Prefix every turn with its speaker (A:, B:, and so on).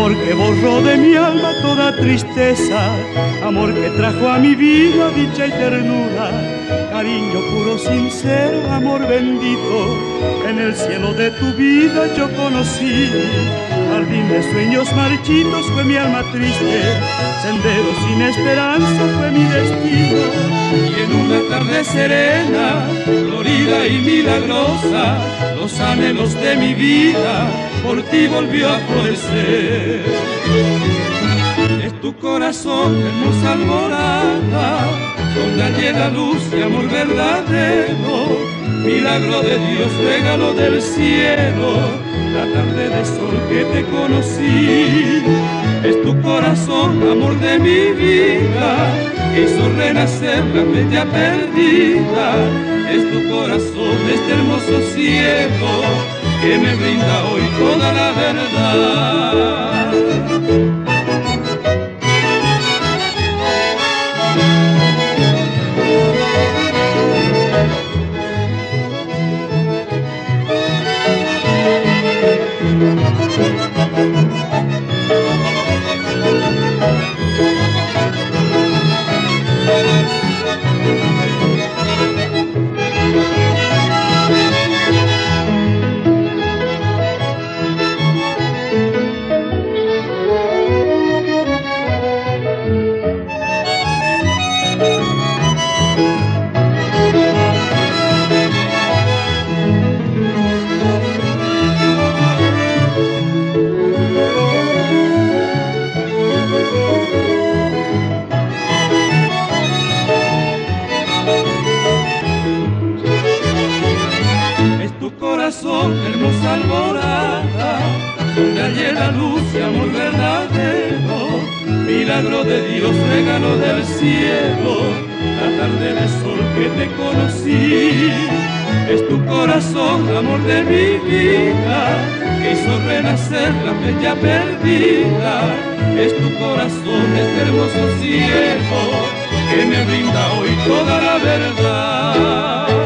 A: amor que borró de mi alma toda tristeza, amor que trajo a mi vida dicha y ternura, cariño puro, sincero, amor bendito, en el cielo de tu vida yo conocí. Jardín de sueños marchitos fue mi alma triste, sendero sin esperanza fue mi destino. Y en una tarde serena, florida y milagrosa, los anhelos de mi vida por ti volvió a florecer. Es tu corazón hermosa alborada, donde hallé la luz de amor verdadero, milagro de Dios, regalo del cielo, la tarde de sol que te conocí. Es tu corazón, amor de mi vida, que hizo renacer la bella perdida. Es tu corazón, este hermoso cielo, que me brinda hoy toda la verdad. Hermosa alborada, donde hallé la luz y amor verdadero, milagro de Dios, regalo del cielo, la tarde de sol que te conocí. Es tu corazón, amor de mi vida, que hizo renacer la bella perdida. Es tu corazón, este hermoso cielo, que me brinda hoy toda la verdad.